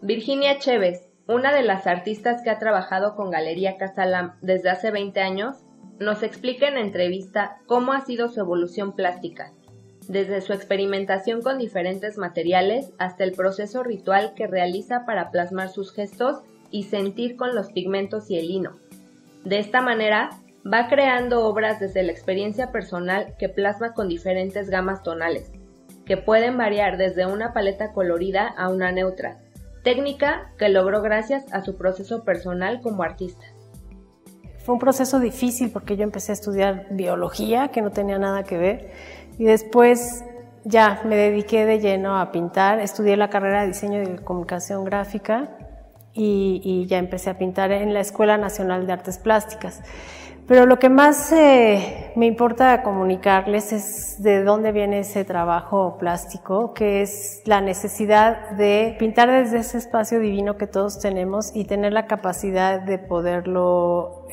Virginia Chévez, una de las artistas que ha trabajado con Galería Casa Lam desde hace 20 años, nos explica en entrevista cómo ha sido su evolución plástica, desde su experimentación con diferentes materiales hasta el proceso ritual que realiza para plasmar sus gestos y sentir con los pigmentos y el lino. De esta manera, va creando obras desde la experiencia personal que plasma con diferentes gamas tonales, que pueden variar desde una paleta colorida a una neutra, técnica que logró gracias a su proceso personal como artista. Fue un proceso difícil porque yo empecé a estudiar biología, que no tenía nada que ver, y después ya me dediqué de lleno a pintar. Estudié la carrera de diseño y comunicación gráfica y ya empecé a pintar en la Escuela Nacional de Artes Plásticas. Pero lo que más me importa comunicarles es de dónde viene ese trabajo plástico, que es la necesidad de pintar desde ese espacio divino que todos tenemos y tener la capacidad de poderlo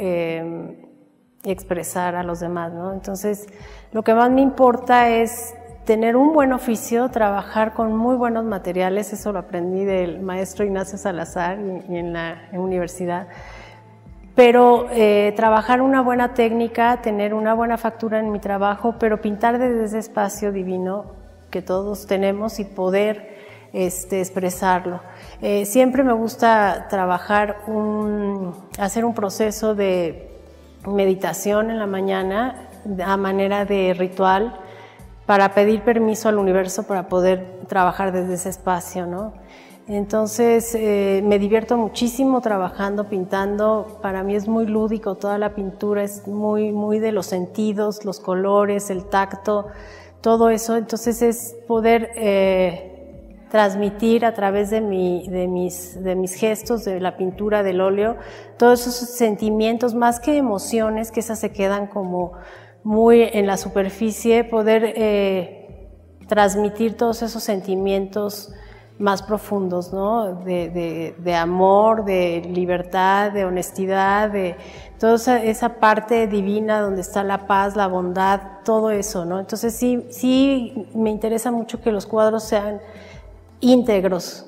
expresar a los demás, ¿no? Entonces, lo que más me importa es tener un buen oficio, trabajar con muy buenos materiales. Eso lo aprendí del maestro Ignacio Salazar y en la universidad. Pero trabajar una buena técnica, tener una buena factura en mi trabajo, pero pintar desde ese espacio divino que todos tenemos y poder expresarlo. Siempre me gusta trabajar, hacer un proceso de meditación en la mañana a manera de ritual para pedir permiso al universo para poder trabajar desde ese espacio, ¿no? Entonces me divierto muchísimo trabajando, pintando. Para mí es muy lúdico, toda la pintura es muy de los sentidos, los colores, el tacto, todo eso. Entonces es poder transmitir a través de mis gestos, de la pintura, del óleo, todos esos sentimientos, más que emociones, que esas se quedan como muy en la superficie, poder transmitir todos esos sentimientos más profundos, ¿no? De amor, de libertad, de honestidad, de toda esa parte divina donde está la paz, la bondad, todo eso, ¿no? Entonces sí me interesa mucho que los cuadros sean íntegros,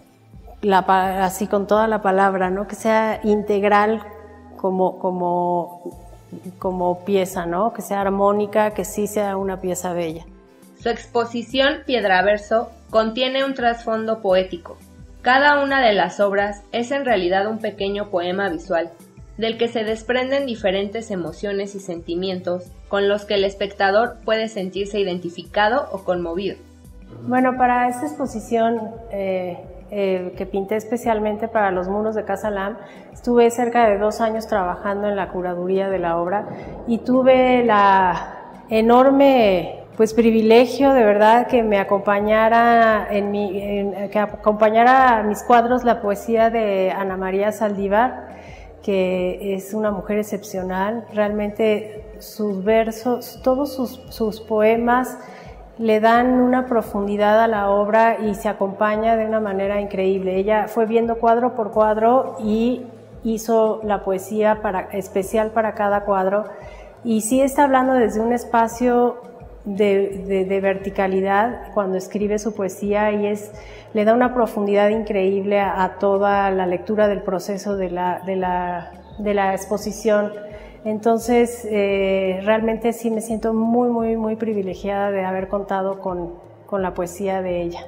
así con toda la palabra, ¿no? Que sea integral como pieza, ¿no? Que sea armónica, que sí sea una pieza bella. Su exposición Piedraverso contiene un trasfondo poético. Cada una de las obras es en realidad un pequeño poema visual, del que se desprenden diferentes emociones y sentimientos con los que el espectador puede sentirse identificado o conmovido. Bueno, para esta exposición que pinté especialmente para los muros de Casa Lam, estuve cerca de 2 años trabajando en la curaduría de la obra y tuve la enorme privilegio de verdad que me acompañara que acompañara a mis cuadros la poesía de Ana María Saldívar, que es una mujer excepcional. Realmente sus versos, todos sus poemas le dan una profundidad a la obra y se acompaña de una manera increíble. Ella fue viendo cuadro por cuadro y hizo la poesía especial para cada cuadro, y sí está hablando desde un espacio de verticalidad cuando escribe su poesía, y le da una profundidad increíble a toda la lectura del proceso de la exposición. Entonces realmente sí me siento muy privilegiada de haber contado con la poesía de ella.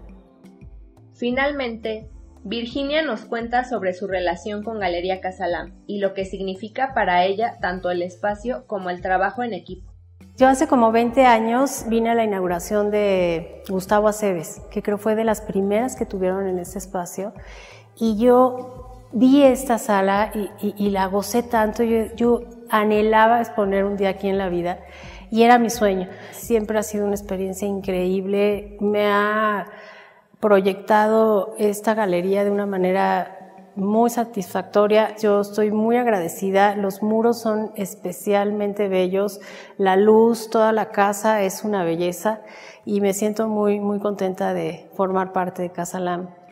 Finalmente, Virginia nos cuenta sobre su relación con Galería Casa Lam y lo que significa para ella tanto el espacio como el trabajo en equipo. Yo hace como 20 años vine a la inauguración de Gustavo Aceves, que creo fue de las primeras que tuvieron en ese espacio, y yo vi esta sala y la gocé tanto. Yo anhelaba exponer un día aquí en la vida y era mi sueño. Siempre ha sido una experiencia increíble, me ha proyectado esta galería de una manera muy satisfactoria. Yo estoy muy agradecida. Los muros son especialmente bellos, la luz, toda la casa es una belleza y me siento muy contenta de formar parte de Casa Lam.